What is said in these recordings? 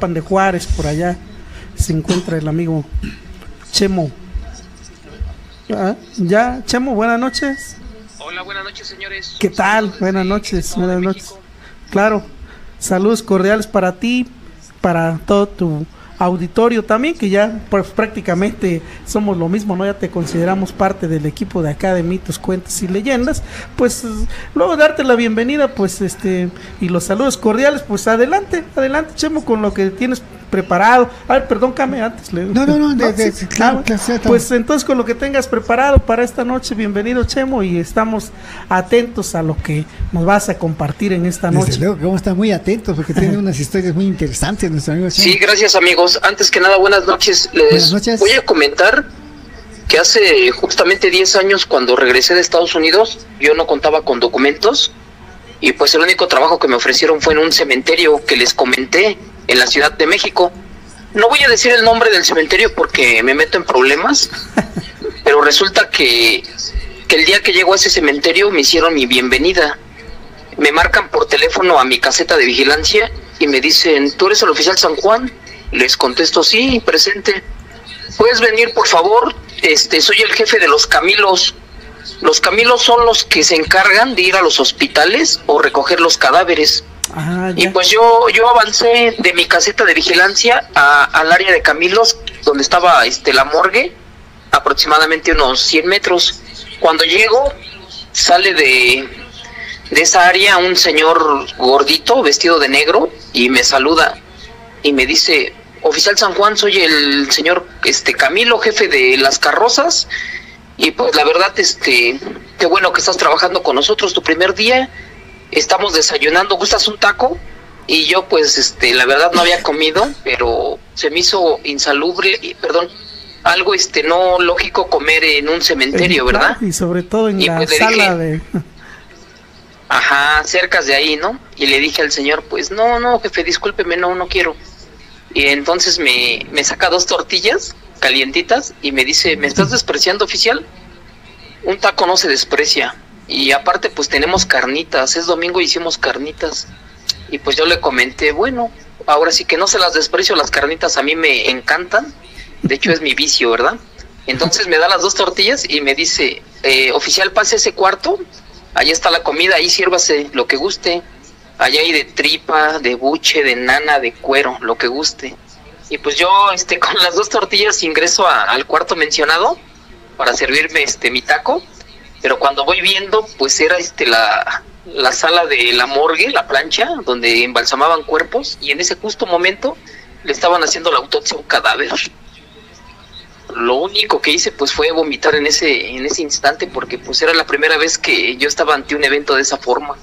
Tlalpan de Juárez, por allá se encuentra el amigo Chemo. Ya, Chemo, buenas noches. Hola, buenas noches, señores. ¿Qué tal? Buenas noches, buenas noches. Claro, saludos cordiales para ti, para todo tu auditorio también, que ya pues prácticamente somos lo mismo, ¿no? Ya te consideramos parte del equipo de acá de Mitos, Cuentos y Leyendas. Pues luego darte la bienvenida, pues y los saludos cordiales. Pues adelante, Chemo, con lo que tienes preparado. A ver, perdón, Came, antes claro, pues entonces con lo que tengas preparado para esta noche, bienvenido, Chemo, y estamos atentos a lo que nos vas a compartir en esta noche. Desde luego que vamos a estar muy atentos porque tiene unas historias muy interesantes nuestro amigo Chemo. Sí, gracias, amigos. Antes que nada, buenas noches. Les voy a comentar que hace justamente 10 años, cuando regresé de Estados Unidos, yo no contaba con documentos, y pues el único trabajo que me ofrecieron fue en un cementerio que les comenté en la Ciudad de México. No voy a decir el nombre del cementerio porque me meto en problemas, pero resulta que el día que llego a ese cementerio me hicieron mi bienvenida. Me marcan por teléfono a mi caseta de vigilancia y me dicen: ¿tú eres el oficial San Juan? Les contesto: sí, presente. ¿Puedes venir, por favor? Soy el jefe de los Camilos. Los Camilos son los que se encargan de ir a los hospitales o recoger los cadáveres. Y pues yo avancé de mi caseta de vigilancia al área de Camilos, donde estaba la morgue, aproximadamente unos 100 metros. Cuando llego, sale de esa área un señor gordito, vestido de negro, y me saluda y me dice: oficial San Juan, soy el señor Camilo, jefe de las carrozas, y pues la verdad, qué bueno que estás trabajando con nosotros tu primer día. Estamos desayunando, ¿gustas un taco? Y yo pues la verdad no había comido, pero se me hizo insalubre, algo no lógico comer en un cementerio, ¿verdad? Y sobre todo en la pues sala Ajá, cerca de ahí, ¿no? Y le dije al señor: pues no, jefe, discúlpeme, no quiero. Y entonces me saca 2 tortillas calientitas y me dice: ¿me estás despreciando, oficial? Un taco no se desprecia. Y aparte pues tenemos carnitas, es domingo y hicimos carnitas. Y pues yo le comenté: bueno, ahora sí que no se las desprecio, las carnitas a mí me encantan. De hecho es mi vicio, ¿verdad? Entonces me da las 2 tortillas y me dice: oficial, pase ese cuarto, ahí está la comida, ahí sírvase lo que guste. Allá hay de tripa, de buche, de nana, de cuero, lo que guste. Y pues yo con las 2 tortillas ingreso al cuarto mencionado para servirme mi taco. Pero cuando voy viendo, pues era la sala de la morgue, la plancha, donde embalsamaban cuerpos, y en ese justo momento le estaban haciendo la autopsia a un cadáver. Lo único que hice pues fue vomitar en ese instante, porque pues era la primera vez que yo estaba ante un evento de esa forma.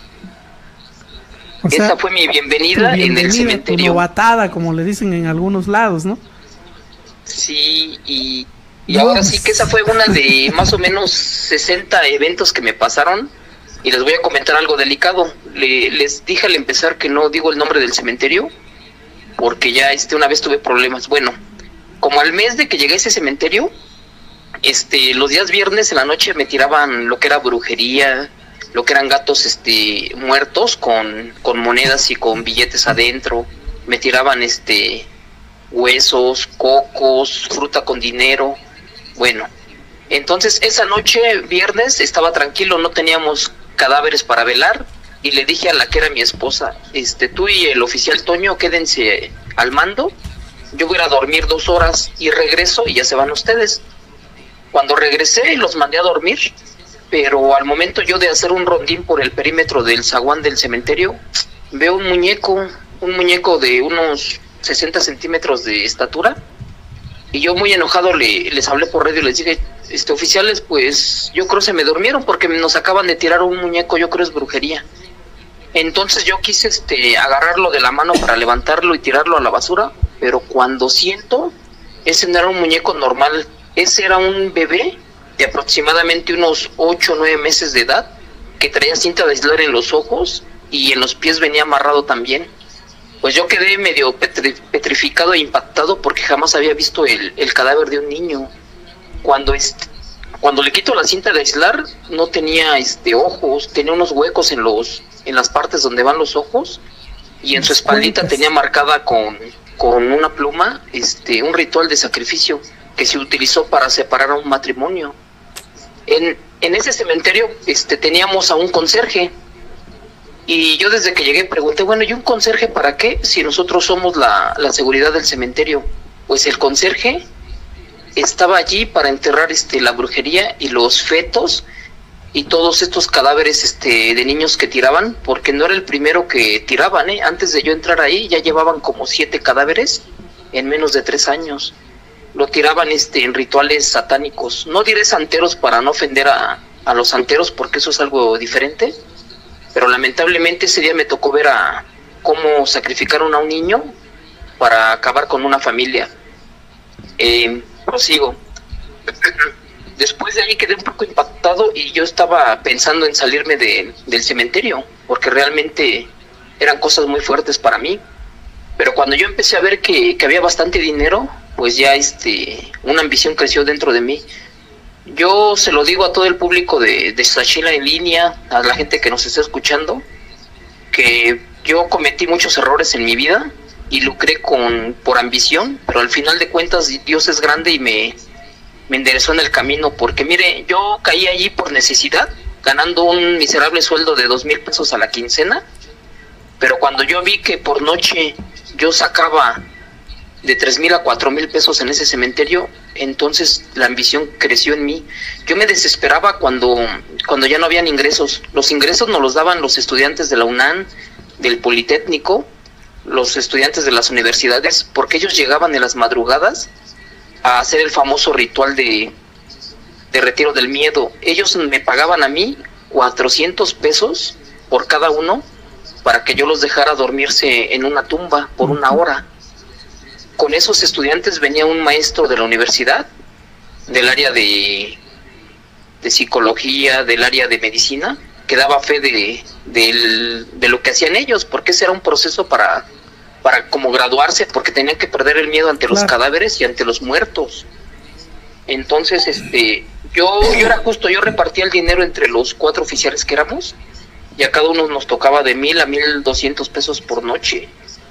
O sea, esa fue mi bienvenida en el cementerio. Novatada, como le dicen en algunos lados, ¿no? Sí, y ahora sí que esa fue una de más o menos 60 eventos que me pasaron, y les voy a comentar algo delicado. Les dije al empezar que no digo el nombre del cementerio, porque ya una vez tuve problemas. Bueno, como al mes de que llegué a ese cementerio, los días viernes en la noche me tiraban lo que era brujería, lo que eran gatos muertos con monedas y con billetes adentro. Me tiraban huesos, cocos, fruta con dinero. Bueno, entonces esa noche, viernes, estaba tranquilo, no teníamos cadáveres para velar, y le dije a la que era mi esposa: tú y el oficial Toño quédense al mando, yo voy a ir a dormir 2 horas y regreso y ya se van ustedes. Cuando regresé los mandé a dormir, pero al momento yo de hacer un rondín por el perímetro del zaguán del cementerio, veo un muñeco de unos 60 centímetros de estatura. Y yo muy enojado les hablé por radio y les dije: oficiales, pues yo creo se me durmieron porque nos acaban de tirar un muñeco, yo creo es brujería. Entonces yo quise agarrarlo de la mano para levantarlo y tirarlo a la basura, pero cuando siento, ese no era un muñeco normal, ese era un bebé de aproximadamente unos 8 o 9 meses de edad, que traía cinta de aislar en los ojos y en los pies venía amarrado también. Pues yo quedé medio petrificado e impactado porque jamás había visto el cadáver de un niño. Cuando le quito la cinta de aislar, no tenía ojos, tenía unos huecos en las partes donde van los ojos, y en su espaldita tenía marcada con una pluma un ritual de sacrificio que se utilizó para separar a un matrimonio. En ese cementerio teníamos a un conserje, y yo desde que llegué pregunté, bueno, ¿y un conserje para qué? Si nosotros somos la seguridad del cementerio. Pues el conserje estaba allí para enterrar la brujería y los fetos y todos estos cadáveres de niños que tiraban, porque no era el primero que tiraban, antes de yo entrar ahí ya llevaban como 7 cadáveres en menos de 3 años. Lo tiraban en rituales satánicos. No diré santeros para no ofender a los santeros, porque eso es algo diferente, pero lamentablemente ese día me tocó ver cómo sacrificaron a un niño para acabar con una familia. Prosigo. Después de ahí quedé un poco impactado y yo estaba pensando en salirme del cementerio, porque realmente eran cosas muy fuertes para mí. Pero cuando yo empecé a ver que había bastante dinero, pues ya una ambición creció dentro de mí. Yo se lo digo a todo el público de Xochila en línea, a la gente que nos está escuchando, que yo cometí muchos errores en mi vida y lucré por ambición, pero al final de cuentas Dios es grande y me enderezó en el camino, porque mire, yo caí allí por necesidad, ganando un miserable sueldo de 2,000 pesos a la quincena, pero cuando yo vi que por noche yo sacaba de 3,000 a 4,000 pesos en ese cementerio, entonces la ambición creció en mí. Yo me desesperaba cuando ya no habían ingresos. Los ingresos nos los daban los estudiantes de la UNAM, del Politécnico, los estudiantes de las universidades, porque ellos llegaban en las madrugadas a hacer el famoso ritual de retiro del miedo. Ellos me pagaban a mí 400 pesos por cada uno para que yo los dejara dormirse en una tumba por 1 hora. Con esos estudiantes venía un maestro de la universidad, del área de psicología, del área de medicina, que daba fe de lo que hacían ellos, porque ese era un proceso para como graduarse, porque tenían que perder el miedo ante los cadáveres y ante los muertos. Entonces, yo repartía el dinero entre los 4 oficiales que éramos, y a cada uno nos tocaba de 1,000 a 1,200 pesos por noche.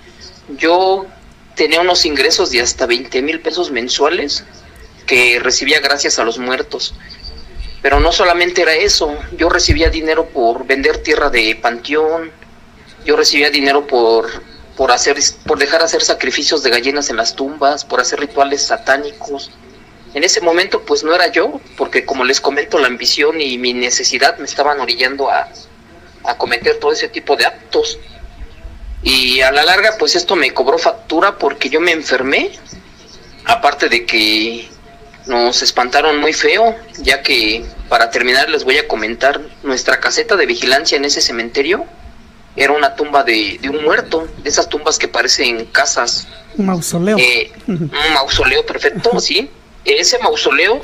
Yo tenía unos ingresos de hasta 20,000 pesos mensuales que recibía gracias a los muertos. Pero no solamente era eso, yo recibía dinero por vender tierra de panteón, yo recibía dinero por dejar hacer sacrificios de gallinas en las tumbas, por hacer rituales satánicos. En ese momento pues no era yo, porque como les comento, la ambición y mi necesidad me estaban orillando a cometer todo ese tipo de actos. Y a la larga pues esto me cobró factura, porque yo me enfermé, aparte de que nos espantaron muy feo, ya que, para terminar, les voy a comentar, nuestra caseta de vigilancia en ese cementerio era una tumba de un muerto, de esas tumbas que parecen casas. Un mausoleo. Un mausoleo, perfecto, sí. Ese mausoleo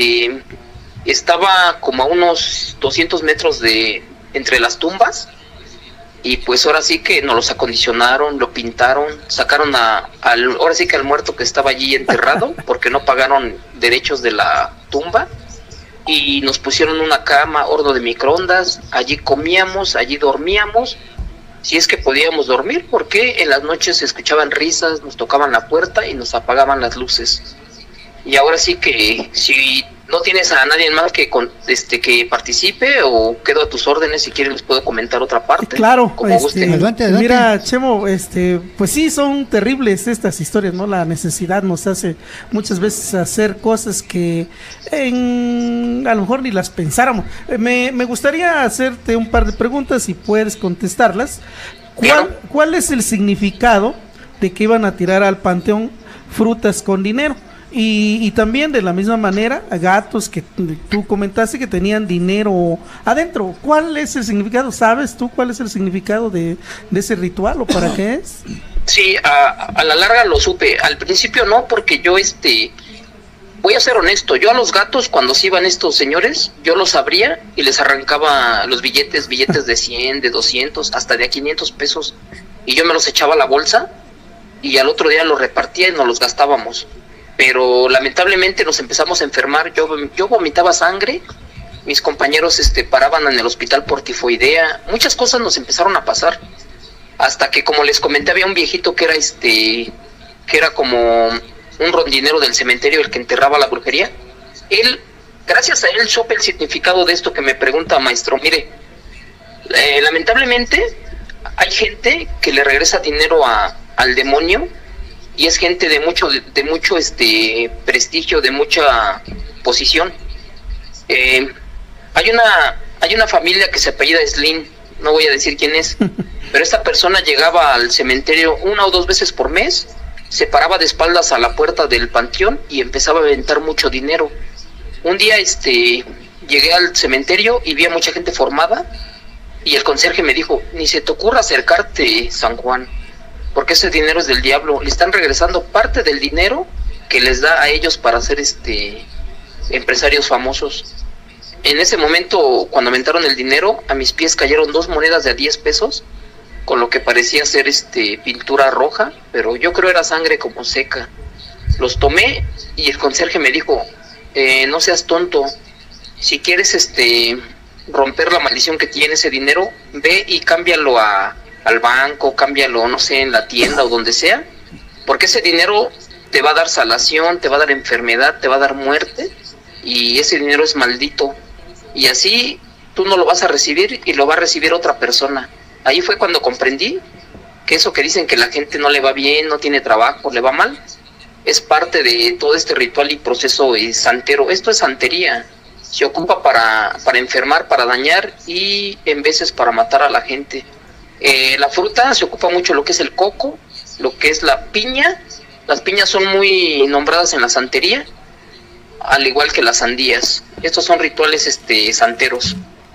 estaba como a unos 200 metros entre las tumbas, y pues ahora sí que nos los acondicionaron, lo pintaron, sacaron ahora sí que al muerto que estaba allí enterrado, porque no pagaron derechos de la tumba, y nos pusieron una cama, horno de microondas, allí comíamos, allí dormíamos, si es que podíamos dormir, porque en las noches se escuchaban risas, nos tocaban la puerta y nos apagaban las luces. Y ahora sí que si no tienes a nadie más que participe, o quedo a tus órdenes, si quieres les puedo comentar otra parte. Claro, como gusten. Adelante. Mira, Chemo, pues sí, son terribles estas historias, ¿no? La necesidad nos hace muchas veces hacer cosas que a lo mejor ni las pensáramos. Me gustaría hacerte un par de preguntas, si puedes contestarlas. ¿Cuál es el significado de que iban a tirar al panteón frutas con dinero? Y también de la misma manera, gatos que tú comentaste que tenían dinero adentro. ¿Cuál es el significado? ¿Sabes tú cuál es el significado de ese ritual o para qué es? Sí, a la larga lo supe. Al principio no, porque yo voy a ser honesto, yo a los gatos, cuando se iban estos señores, yo los abría y les arrancaba los billetes de 100, de 200, hasta de a 500 pesos, y yo me los echaba a la bolsa, y al otro día los repartía y nos los gastábamos. Pero lamentablemente nos empezamos a enfermar, yo vomitaba sangre, mis compañeros paraban en el hospital por tifoidea, muchas cosas nos empezaron a pasar. hasta que, como les comenté, había un viejito que era como un rondinero del cementerio, el que enterraba la brujería. Él, gracias a él, supe el significado de esto que me pregunta, maestro. Mire, lamentablemente hay gente que le regresa dinero al demonio, y es gente de mucho prestigio, de mucha posición. Hay una familia que se apellida Slim, no voy a decir quién es, pero esta persona llegaba al cementerio 1 o 2 veces por mes, se paraba de espaldas a la puerta del panteón y empezaba a aventar mucho dinero. Un día llegué al cementerio y vi a mucha gente formada, y el conserje me dijo: ni se te ocurra acercarte, San Juan, porque ese dinero es del diablo. Le están regresando parte del dinero que les da a ellos para ser empresarios famosos. En ese momento, cuando aventaron el dinero, a mis pies cayeron 2 monedas de a 10 pesos, con lo que parecía ser pintura roja, pero yo creo era sangre como seca. Los tomé y el conserje me dijo: no seas tonto, si quieres romper la maldición que tiene ese dinero, ve y cámbialo al banco, cámbialo, no sé, en la tienda o donde sea, porque ese dinero te va a dar salación, te va a dar enfermedad, te va a dar muerte, y ese dinero es maldito, y así tú no lo vas a recibir y lo va a recibir otra persona. Ahí fue cuando comprendí que eso que dicen que la gente no le va bien, no tiene trabajo, le va mal, es parte de todo este ritual y proceso santero. Esto es santería, se ocupa para enfermar, para dañar, y en veces para matar a la gente. La fruta se ocupa mucho lo que es el coco, lo que es la piña. Las piñas son muy nombradas en la santería, al igual que las sandías. Estos son rituales santeros.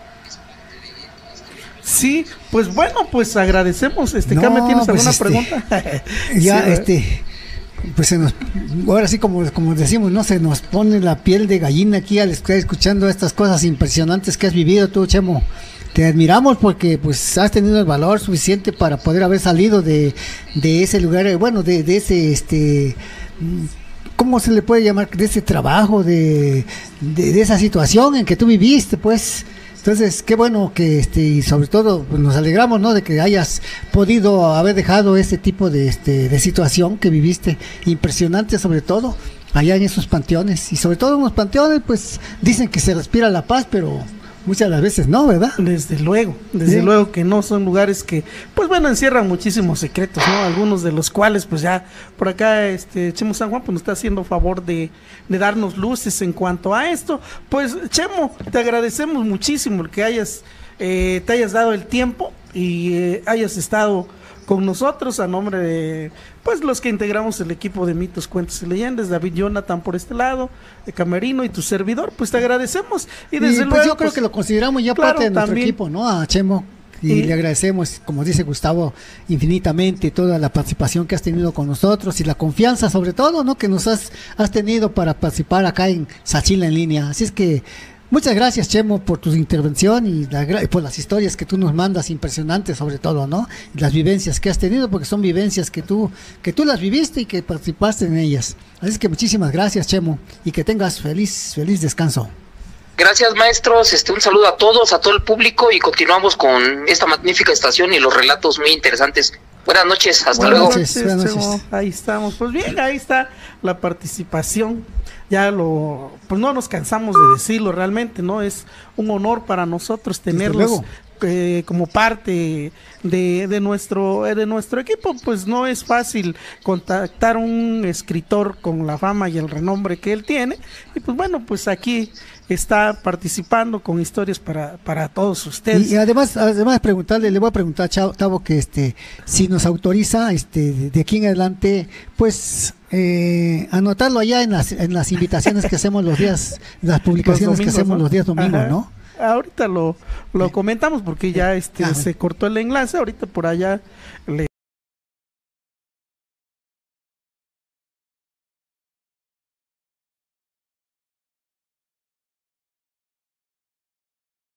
Sí, pues bueno, pues agradecemos. Carmen, ¿tienes alguna pregunta? Ya, pues ahora sí, como decimos, ¿no? Se nos pone la piel de gallina aquí al estar escuchando estas cosas impresionantes que has vivido tú, Chemo. Te admiramos porque pues has tenido el valor suficiente para poder haber salido de ese lugar, bueno, de ese ¿cómo se le puede llamar? De ese trabajo, de esa situación en que tú viviste, pues. Entonces, qué bueno que y sobre todo pues, nos alegramos, ¿no? De que hayas podido haber dejado ese tipo de situación que viviste, impresionante sobre todo allá en esos panteones, y sobre todo en los panteones pues dicen que se respira la paz, pero muchas de las veces no, ¿verdad? Desde luego que no, son lugares que, pues bueno, encierran muchísimos secretos, ¿no? Algunos de los cuales, pues ya, por acá, Chemo San Juan, pues nos está haciendo favor de darnos luces en cuanto a esto. Pues, Chemo, te agradecemos muchísimo el que te hayas dado el tiempo y hayas estado con nosotros a nombre de, pues, los que integramos el equipo de Mitos, Cuentos y Leyendas, David, Jonathan por este lado, de Camerino y tu servidor, pues te agradecemos. Y desde luego, yo creo que lo consideramos ya parte de nuestro equipo, ¿no? A Chemo. Y le agradecemos, como dice Gustavo, infinitamente toda la participación que has tenido con nosotros y la confianza sobre todo, ¿no? Que nos has tenido para participar acá en Sachila en línea. Así es que muchas gracias, Chemo, por tu intervención y por las historias que tú nos mandas, impresionantes sobre todo, ¿no? Las vivencias que has tenido, porque son vivencias que tú las viviste y que participaste en ellas. Así es que muchísimas gracias, Chemo, y que tengas feliz descanso. Gracias, maestros, un saludo a todos, a todo el público, y continuamos con esta magnífica estación y los relatos muy interesantes. Buenas noches, hasta luego. Buenas noches. Ahí estamos, pues bien, ahí está la participación. Pues no nos cansamos de decirlo, realmente, ¿no? Es un honor para nosotros tenerlos como parte de nuestro equipo. Pues no es fácil contactar a un escritor con la fama y el renombre que él tiene, y pues bueno, pues aquí está participando con historias para todos ustedes. Y además preguntarle, le voy a preguntar a Tavo que si nos autoriza de aquí en adelante, pues anotarlo allá en las invitaciones que hacemos los días, las publicaciones que hacemos, ¿no? Los días domingos, ajá, ¿no? Ahorita lo comentamos porque ya se cortó el enlace, ahorita por allá